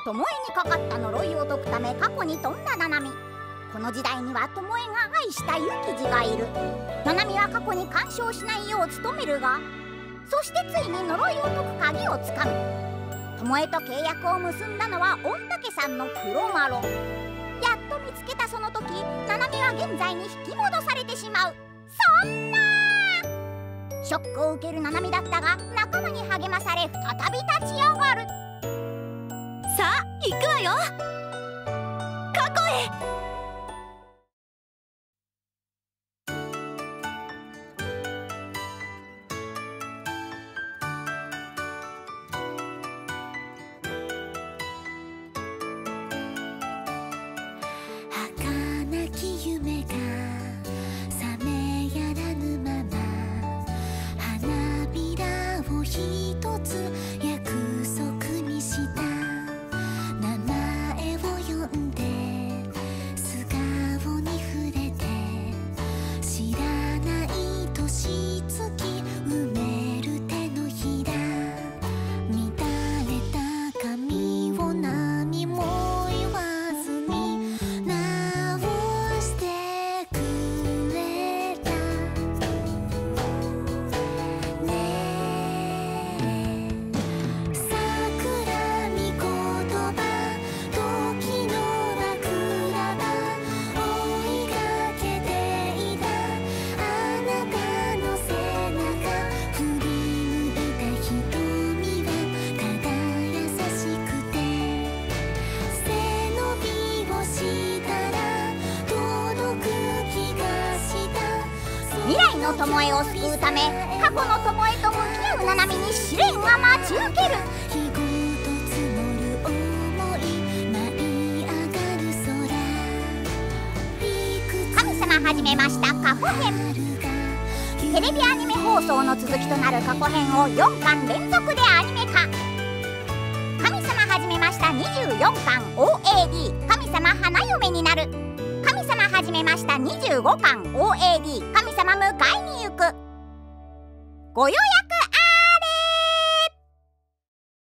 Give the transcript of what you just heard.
巴にかかった呪いを解くため過去に飛んだナナミ。この時代には巴が愛したユキジがいる。ナナミは過去に干渉しないよう努めるが、そしてついに呪いを解く鍵をつかむ。巴と契約を結んだのは御嶽山の黒マロ。やっと見つけたその時、ナナミは現在に引き戻されてしまう。そんなショックを受けるナナミだったが、仲間に励まされ再び立ち上がる。 さあ行くわよ、過去へ。 儚き夢が覚めやらぬまま、花びらを一つ約束にした。名前を呼んで素顔に触れて、知らない年月埋める手のひら。乱れた髪を何も言わずに直してくれたねえ。桜見言葉、時の枕だ。追いかけていたあなたの背中、振り向いた瞳はただ優しくて、背伸びをしたら届く気がした。 未来の巴を救うため、過去の巴と向き合うナナミに試練が待ち受ける。 日ごと積もる想い、舞い上がる空。 神様はじめました過去編。テレビアニメ放送の続きとなる過去編を4巻連続でアニメ化。神様はじめました24巻 OAD 神様花嫁になる。神様はじめました25巻 OAD 神様迎えに行く。ご予約